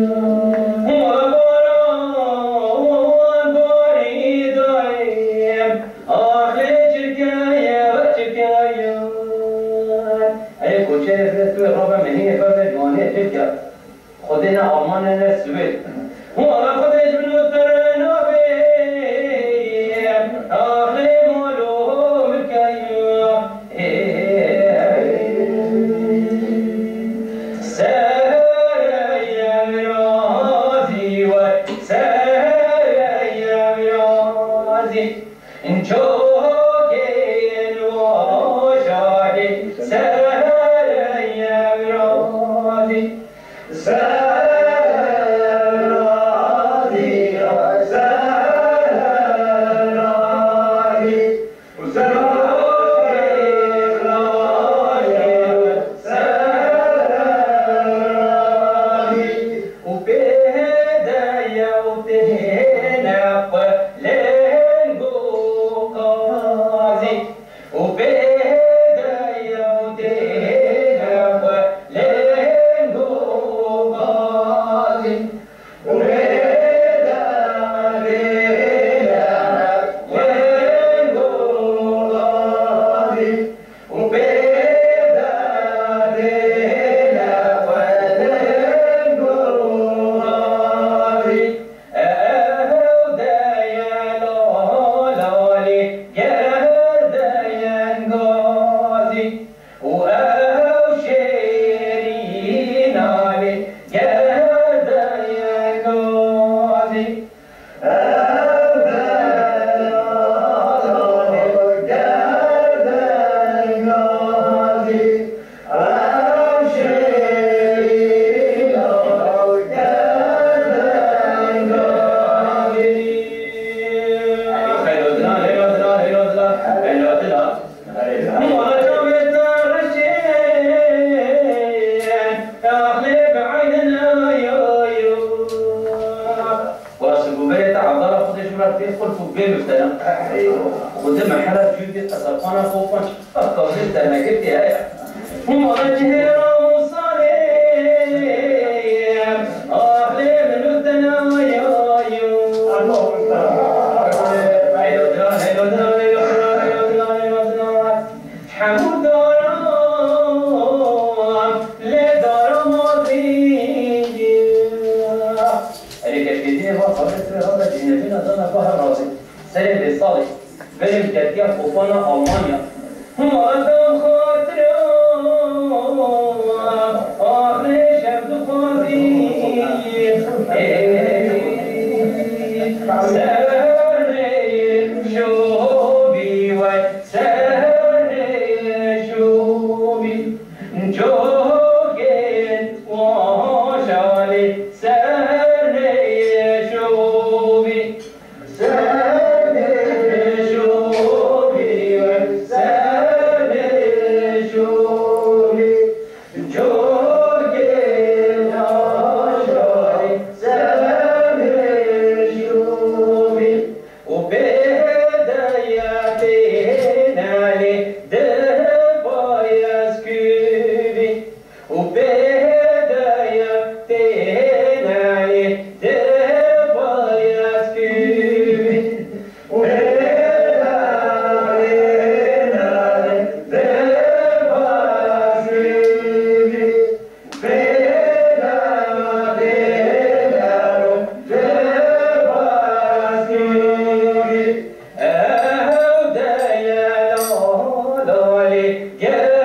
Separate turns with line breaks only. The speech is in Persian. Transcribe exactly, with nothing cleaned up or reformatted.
خودنا آلمان نه سوئد هو خودش بنوتر نبیم آخری مالو مکیو سرایم رازی و سرایم رازی چوکین و شادی سرایم رازی قدام حالة جودة أصابنا خوفا أفكار جدا ما جبت هاي هم وجهي رمصاليم أهلي من الدنيا حمود دارم لدارم ماضي اللي كشفيتين هو خبرت هذا جنبين أظن فهر راسي سلم للصالح بریم جدیه خوفانا آلمانیا هم آدم خاطرم آخر شب دو خوازیم سرنیم شوبی و سرنیم شوبی جوگین و شالی سرنیم شوبی Yeah.